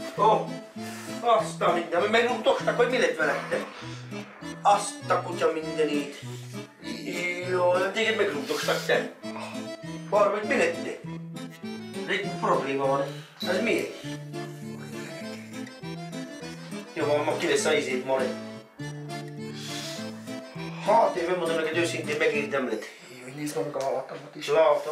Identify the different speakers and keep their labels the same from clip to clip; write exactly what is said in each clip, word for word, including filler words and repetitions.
Speaker 1: Ó, oh, azt a minden, megrúgtostak, hogy mi lett veled? Azt a kutya mindenit. Jó, téged megrúgtostak, te. Barba, hogy mi lett te? Egy probléma van. Ez miért? Jó, van, ma ki lesz a izét, Mari. Hát, én megmondom neked őszintén, megérdemled.
Speaker 2: Jaj, nézd meg a hallatomat is.
Speaker 1: Látom.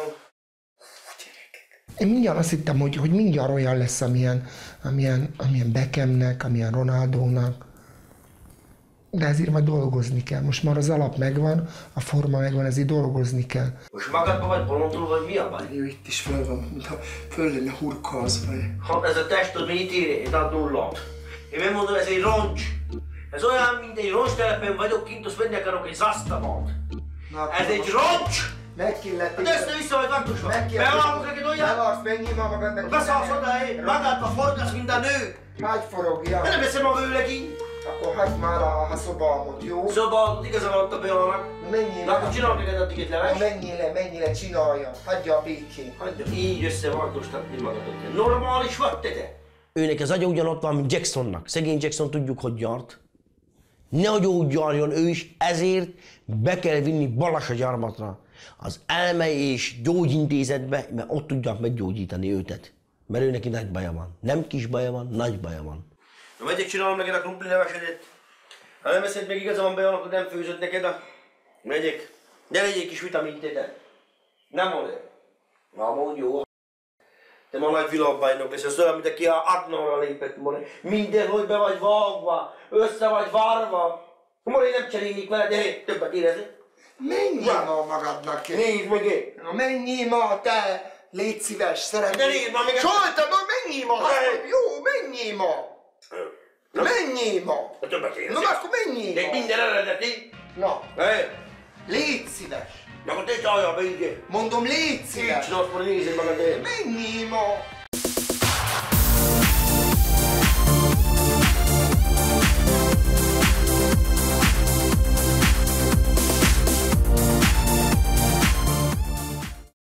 Speaker 2: Én mindjárt azt hittem, hogy, hogy mindjárt olyan lesz, amilyen, amilyen, amilyen Beckhamnek, amilyen Ronaldónak. De ezért majd dolgozni kell. Most már az alap megvan, a forma megvan, ezért dolgozni kell.
Speaker 1: Most magadban vagy bolondul, vagy mi a baj?
Speaker 2: Jó, itt is föl van, mintha föl lenne hurkolzva.
Speaker 1: Ha ez a testod mit ír? Én ad nullát. Én megmondom, ez egy roncs. Ez olyan, mint egy roncstelepen vagyok kint, azt venni akarok egy zasztavalt. Ez egy roncs!
Speaker 2: Megkilletik.
Speaker 1: De ezt vissza vagy vantusva. Bevállok neked olyan?
Speaker 2: Bevarsz, menjél már magadnak.
Speaker 1: Beszállsz oda, én magádba forgasz, mint a nő.
Speaker 2: Hagyj forogja.
Speaker 1: De nem veszem a vőlegény.
Speaker 2: Akkor hagyd már a, a szobámot, jó?
Speaker 1: Szobámot, igazán ott a beállnak.
Speaker 2: Menjél
Speaker 1: le. Akkor csinálok neked addig egy leves.
Speaker 2: Menjél le, menjél le, csinálja. Hagyja a békén.
Speaker 1: Hagyja, így összevartóztatni magadot. Normális vagy te te? Őnek az agya ugyanott van, mint Jacksonnak. Szegény Jackson tudjuk, hogy gyart. Nehogy úgy gyarjon ő is, ezért be kell vinni Balassagyarmatra, az Elmei és Gyógyintézetbe, mert ott tudják meggyógyítani őtet. Mert ő neki nagy baja van. Nem kis baja van, nagy baja van. Na megyek, csinálom neked a krumpli levesedet. Ha nem eszed meg igazán be, akkor nem főzött neked a... Megyek. De legyél kis vitamint ide. Nem mondj. Na mondj, jó. Te ma nagy világbajnok lesz, ez olyan, mint aki a Adnóra lépett, Mori. Mindenhogy be vagy vágva, össze vagy varva. Mori, nem cseréljék vele, de többet érezni.
Speaker 2: Menjél ma magadnak.
Speaker 1: Nézd meg én.
Speaker 2: Na menjél ma, te! Légy szíves, szeretnél.
Speaker 1: De nézd ma, még...
Speaker 2: Sajtad, menjél ma! Jó, menjél ma!
Speaker 1: Na.
Speaker 2: Menjél ma!
Speaker 1: A többet érezni.
Speaker 2: Na akkor menjél
Speaker 1: De
Speaker 2: ma!
Speaker 1: minden eredeti.
Speaker 2: Na,
Speaker 1: Hey.
Speaker 2: légy szíves!
Speaker 1: Na akkor te csalja be, így.
Speaker 2: Mondom, légy szíves!
Speaker 1: Így csinálsz, Mori, nézd magad, de...
Speaker 2: Menjél ma!